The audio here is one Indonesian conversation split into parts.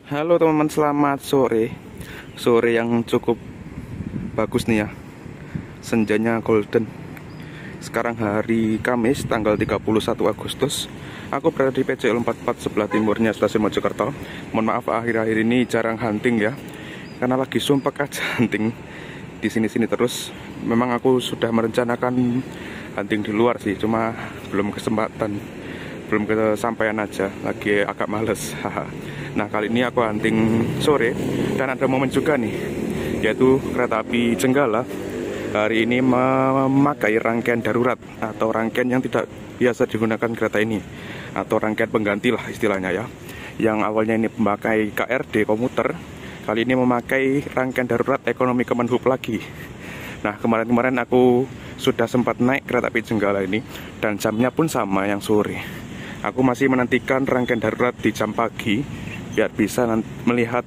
Halo teman-teman, selamat sore. Sore yang cukup bagus nih ya. Senjanya golden. Sekarang hari Kamis tanggal 31 Agustus. Aku berada di PCL 44 sebelah timurnya stasiun Mojokerto. Mohon maaf akhir-akhir ini jarang hunting ya. Karena lagi sumpek aja hunting di sini-sini terus. Memang aku sudah merencanakan hunting di luar sih, cuma belum kesempatan. Belum kesampaian aja, lagi agak males. Nah, kali ini aku hunting sore dan ada momen juga nih, yaitu kereta api Jenggala hari ini memakai rangkaian darurat atau rangkaian yang tidak biasa digunakan kereta ini, atau rangkaian pengganti lah istilahnya ya. Yang awalnya ini memakai KRD komuter, kali ini memakai rangkaian darurat ekonomi Kemenhub lagi. Nah, kemarin-kemarin aku sudah sempat naik kereta api Jenggala ini dan jamnya pun sama yang sore. Aku masih menantikan rangkaian darurat di jam pagi biar bisa melihat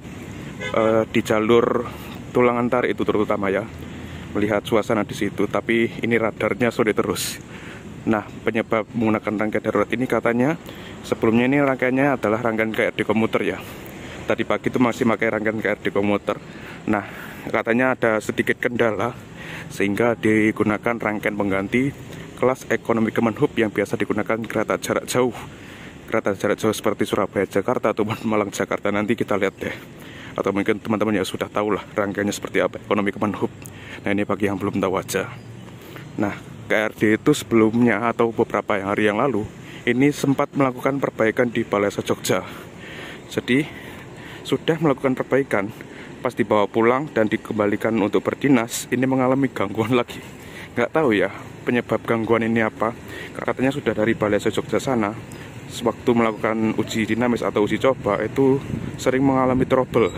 di jalur Tulang Antar itu terutama ya, melihat suasana di situ. Tapi ini radarnya sore terus. Nah, penyebab menggunakan rangkaian darurat ini katanya sebelumnya ini rangkaiannya adalah rangkaian KRD komuter ya. Tadi pagi itu masih pakai rangkaian KRD komuter. Nah, katanya ada sedikit kendala sehingga digunakan rangkaian pengganti kelas ekonomi Kemenhub yang biasa digunakan kereta jarak jauh. Kereta jarak jauh seperti Surabaya Jakarta atau Malang Jakarta, nanti kita lihat deh. Atau mungkin teman-teman ya sudah tahu lah rangkaiannya seperti apa ekonomi Kemenhub. Nah, ini bagi yang belum tahu aja. Nah, KRD itu sebelumnya atau beberapa hari yang lalu ini sempat melakukan perbaikan di Balai Lasa Jogja. Jadi sudah melakukan perbaikan, pas dibawa pulang dan dikembalikan untuk berdinas, ini mengalami gangguan lagi. Nggak tahu ya penyebab gangguan ini apa. Katanya sudah dari Balai Lasa Jogja sana, sewaktu melakukan uji dinamis atau uji coba itu sering mengalami trouble,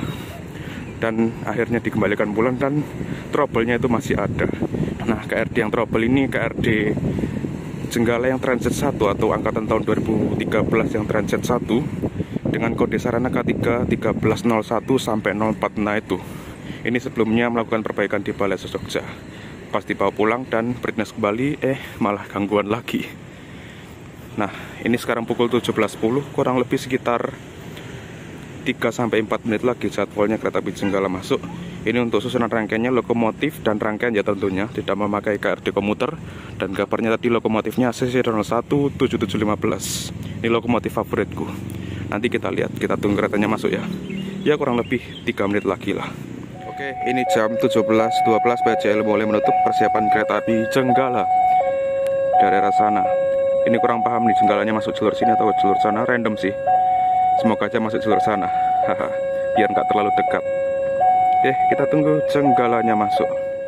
dan akhirnya dikembalikan pulang dan trouble-nya itu masih ada. Nah, KRD yang trouble ini KRD Jenggala yang transit 1 atau angkatan tahun 2013 yang transit 1 dengan kode sarana K3 1301 sampai 04. Nah, itu ini sebelumnya melakukan perbaikan di Balai Lasa Jogja. Pas dibawa pulang dan berdinas kembali, malah gangguan lagi. Nah, ini sekarang pukul 17.10, kurang lebih sekitar 3-4 menit lagi jadwalnya kereta api Jenggala masuk. Ini untuk susunan rangkaiannya, lokomotif dan rangkaian ya tentunya tidak memakai KRD komuter. Dan kabarnya tadi lokomotifnya CC01 7715. Ini lokomotif favoritku. Nanti kita lihat, kita tunggu keretanya masuk ya. Ya kurang lebih 3 menit lagi lah. Oke, ini jam 17.12 PCL mulai menutup persiapan kereta api Jenggala daerah sana. Ini kurang paham nih, Jenggalanya masuk jalur sini atau jalur sana, random sih. Semoga aja masuk jalur sana, biar nggak terlalu dekat. Oke, kita tunggu Jenggalanya masuk.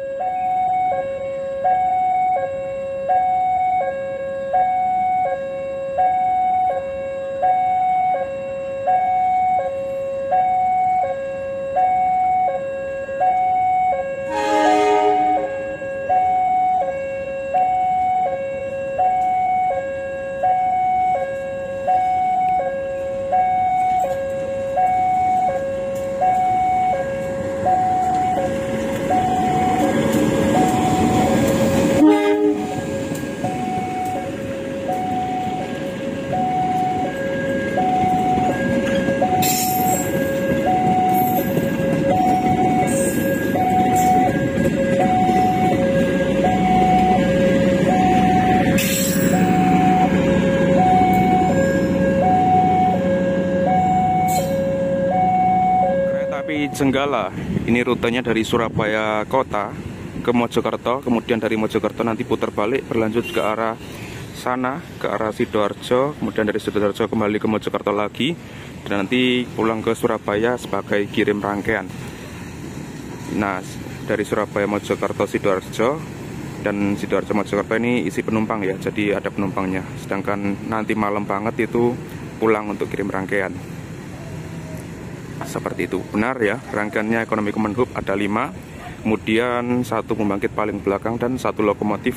Jenggala ini rutenya dari Surabaya kota ke Mojokerto, kemudian dari Mojokerto nanti putar balik berlanjut ke arah sana, ke arah Sidoarjo, kemudian dari Sidoarjo kembali ke Mojokerto lagi, dan nanti pulang ke Surabaya sebagai kirim rangkaian. Nah, dari Surabaya Mojokerto Sidoarjo dan Sidoarjo Mojokerto ini isi penumpang ya, jadi ada penumpangnya. Sedangkan nanti malam banget itu pulang untuk kirim rangkaian. Seperti itu, benar ya, rangkaiannya ekonomi Kemenhub ada 5, kemudian 1 pembangkit paling belakang dan 1 lokomotif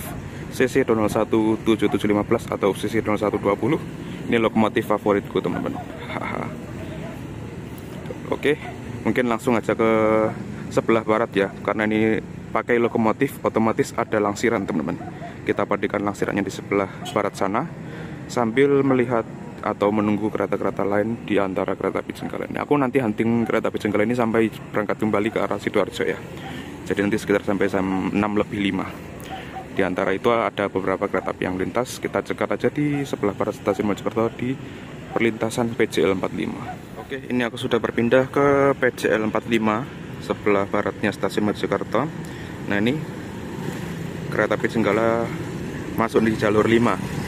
CC017715 atau CC0120. Ini lokomotif favoritku teman-teman. Oke, mungkin langsung aja ke sebelah barat ya, karena ini pakai lokomotif otomatis ada langsiran teman-teman. Kita pastikan langsirannya di sebelah barat sana sambil melihat atau menunggu kereta-kereta lain di antara kereta api Jenggala ini. Aku nanti hunting kereta api Jenggala ini sampai berangkat kembali ke arah Sidoarjo ya. Jadi nanti sekitar sampai jam 6:05. Di antara itu ada beberapa kereta api yang lintas. Kita cegat aja di sebelah barat stasiun Mojokerto di perlintasan PJL 45. Oke, ini aku sudah berpindah ke PJL 45 sebelah baratnya stasiun Mojokerto. Nah, ini kereta api Jenggala masuk di jalur 5.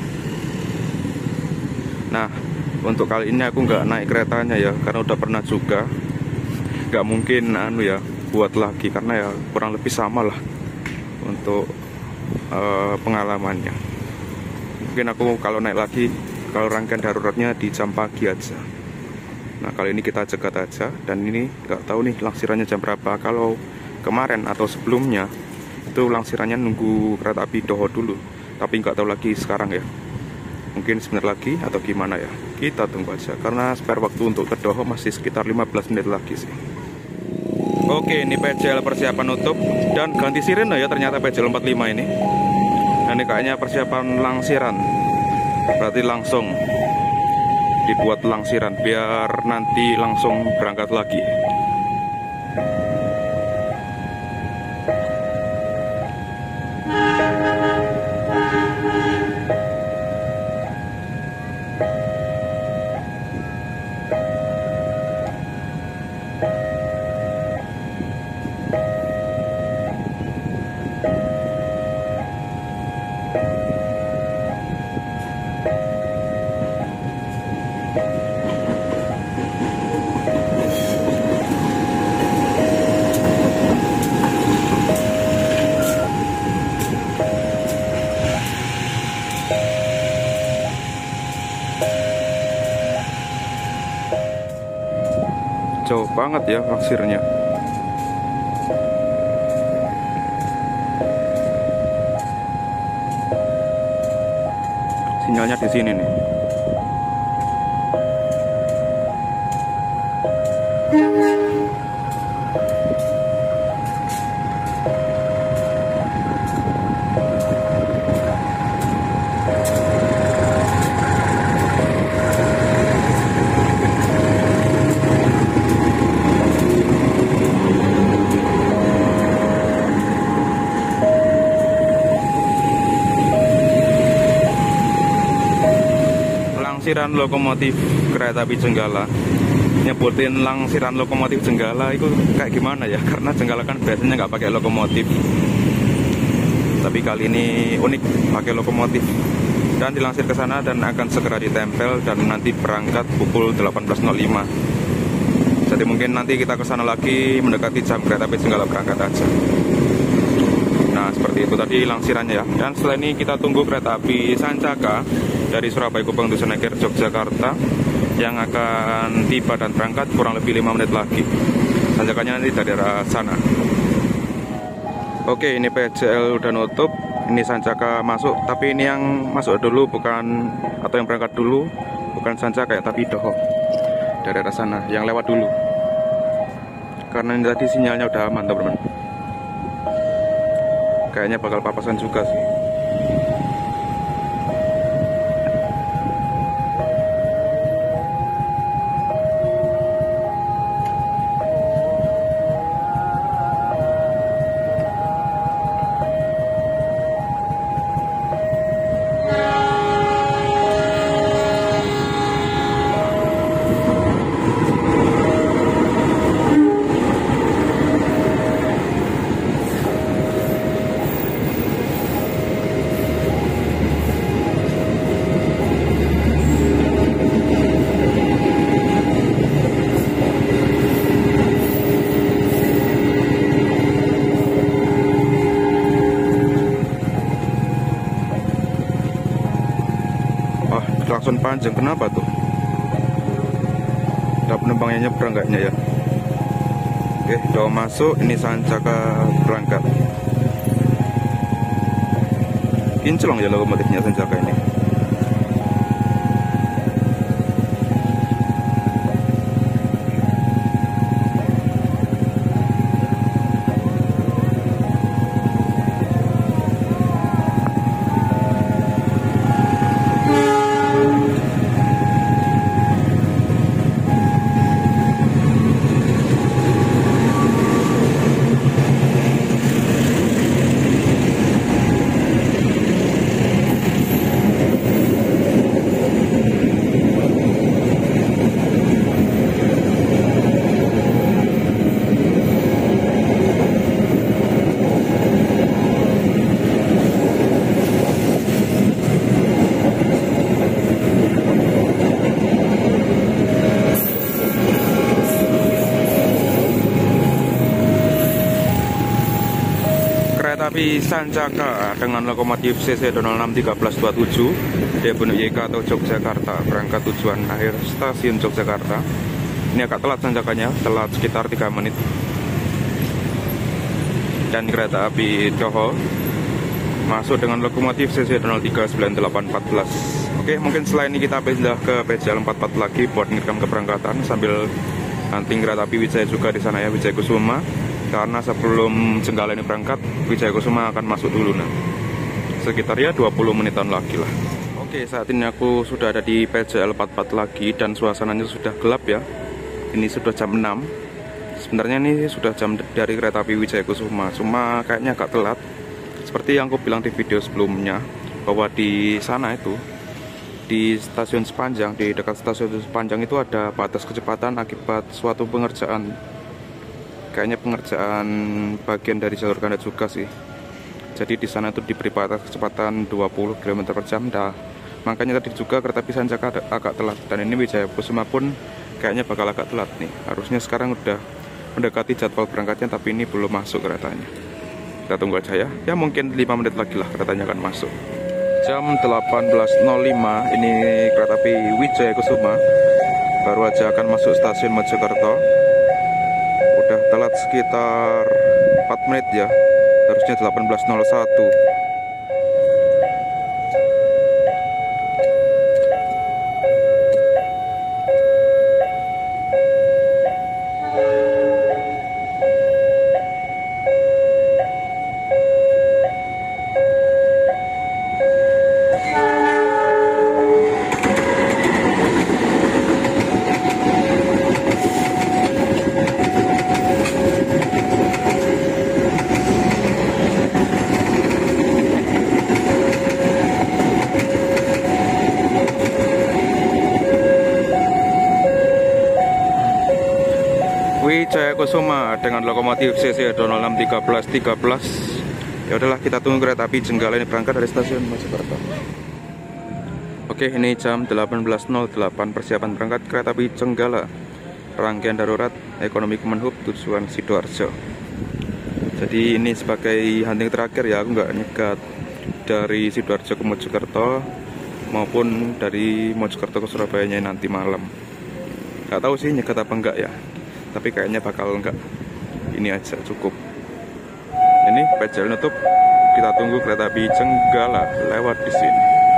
Nah, untuk kali ini aku nggak naik keretanya ya, karena udah pernah juga. Nggak mungkin buat lagi, karena ya kurang lebih sama lah untuk pengalamannya. Mungkin aku kalau naik lagi, kalau rangkaian daruratnya di jam pagi aja. Nah, kali ini kita cegat aja, dan ini nggak tahu nih langsirannya jam berapa. Kalau kemarin atau sebelumnya itu langsirannya nunggu kereta api Doho dulu, tapi nggak tahu lagi sekarang ya. Mungkin sebentar lagi atau gimana ya, kita tunggu aja, karena spare waktu untuk ke Doho masih sekitar 15 menit lagi sih. Oke, ini PJL persiapan nutup dan ganti sirene ya, ternyata PJL 45 ini. Nah, ini kayaknya persiapan langsiran, berarti langsung dibuat langsiran biar nanti langsung berangkat lagi. Jauh banget ya langsirnya. Sinyalnya di sini nih. Langsiran lokomotif kereta api Jenggala. Nyebutin langsiran lokomotif Jenggala itu kayak gimana ya, karena Jenggala kan biasanya nggak pakai lokomotif, tapi kali ini unik pakai lokomotif dan dilansir ke sana dan akan segera ditempel dan nanti berangkat pukul 18.05. Jadi mungkin nanti kita ke sana lagi mendekati jam kereta api Jenggala berangkat aja. Nah, seperti itu tadi langsirannya ya. Dan setelah ini kita tunggu kereta api Sancaka dari Surabaya Gubeng Dusunegoro Yogyakarta yang akan tiba dan berangkat kurang lebih 5 menit lagi. Sancakanya nanti dari arah sana. Oke, ini PJL udah nutup. Ini Sancaka masuk, tapi ini yang masuk dulu bukan, atau yang berangkat dulu bukan Sancaka ya, tapi Doho dari arah sana yang lewat dulu. Karena ini tadi sinyalnya udah aman teman-teman. Kayaknya bakal papasan juga sih. Klakson panjang, kenapa tuh? Ada penumpangnya nyebrang kayaknya ya. Oke, udah masuk. Ini Sancaka berangkat. Kinclong ya lokomotifnya Sancaka ini. api Sancaka dengan lokomotif CC 061327 dari Pondok YK atau Yogyakarta, berangkat tujuan akhir stasiun Yogyakarta. Ini agak telat Sancakanya, telat sekitar 3 menit. Dan kereta api Coho masuk dengan lokomotif CC 039814. Oke, mungkin setelah ini kita pindah ke PJL 44 lagi buat ngerekam keberangkatan sambil nanti kereta api Wijaya juga di sana ya, Wijaya Kusuma. Karena sebelum Jenggala ini berangkat, Wijaya Kusuma akan masuk dulu nah. Sekitar ya 20 menitan lagi lah. Oke, saat ini aku sudah ada di PJL 44 lagi dan suasananya sudah gelap ya. Ini sudah jam 6. Sebenarnya ini sudah jam dari kereta api Wijaya Kusuma, cuma kayaknya agak telat. Seperti yang aku bilang di video sebelumnya, bahwa di sana itu, di stasiun Sepanjang, di dekat stasiun Sepanjang itu ada batas kecepatan akibat suatu pengerjaan. Kayaknya pengerjaan bagian dari jalur ganda juga sih. Jadi di sana itu diberi batas kecepatan 20 km/jam. Makanya tadi juga kereta api Sancaka agak telat. Dan ini Wijaya Kusuma pun kayaknya bakal agak telat nih. Harusnya sekarang udah mendekati jadwal berangkatnya, tapi ini belum masuk keretanya. Kita tunggu aja ya. Ya mungkin 5 menit lagi lah keretanya akan masuk. Jam 18.05 ini kereta api Wijaya Kusuma baru aja akan masuk stasiun Mojokerto. Udah telat sekitar 4 menit ya. Harusnya 18.01. Wijaya Kusuma dengan lokomotif CC 061313. Ya udahlah, kita tunggu kereta api Jenggala ini berangkat dari stasiun Mojokerto. Oke, ini jam 18.08 persiapan berangkat kereta api Jenggala rangkaian darurat ekonomi Kemenhub tujuan Sidoarjo. Jadi ini sebagai hunting terakhir ya, aku nggak nyegat dari Sidoarjo ke Mojokerto maupun dari Mojokerto ke Surabaya nanti malam. Nggak tahu sih nyegat apa enggak ya. Tapi kayaknya bakal enggak. Ini aja cukup. Ini PJL nutup. Kita tunggu kereta api Jenggala lewat di sini.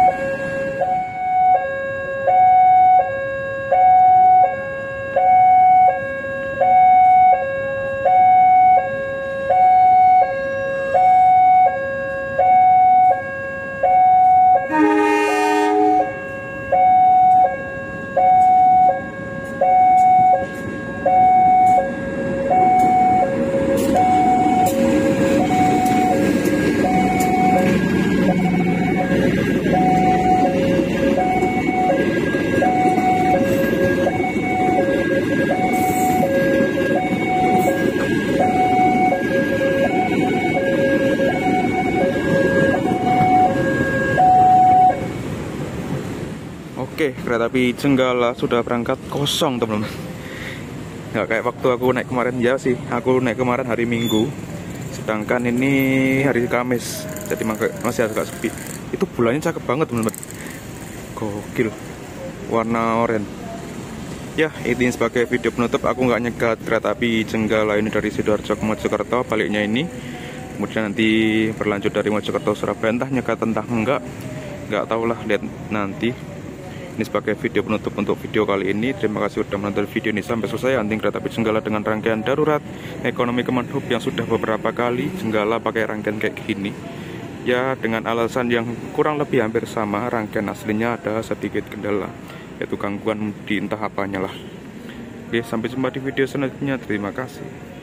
Oke, kereta api Jenggala sudah berangkat kosong teman-teman. Nggak kayak waktu aku naik kemarin ya sih. Aku naik kemarin hari Minggu, sedangkan ini hari Kamis. Jadi masih agak sepi. Itu bulannya cakep banget teman-teman. Gokil, warna oranye. Ya, ini sebagai video penutup. Aku nggak nyegat kereta api Jenggala ini dari Sidoarjo ke Mojokerto, baliknya ini. Kemudian nanti berlanjut dari Mojokerto Surabaya, entah nyegat entah nggak tahu lah, lihat nanti. Ini sebagai video penutup untuk video kali ini. Terima kasih sudah menonton video ini sampai selesai. Hunting kereta api Jenggala dengan rangkaian darurat ekonomi Kemenhub yang sudah beberapa kali Jenggala pakai rangkaian kayak gini. Ya, dengan alasan yang kurang lebih hampir sama. Rangkaian aslinya ada sedikit kendala, yaitu gangguan di entah apanya lah. Oke, sampai jumpa di video selanjutnya. Terima kasih.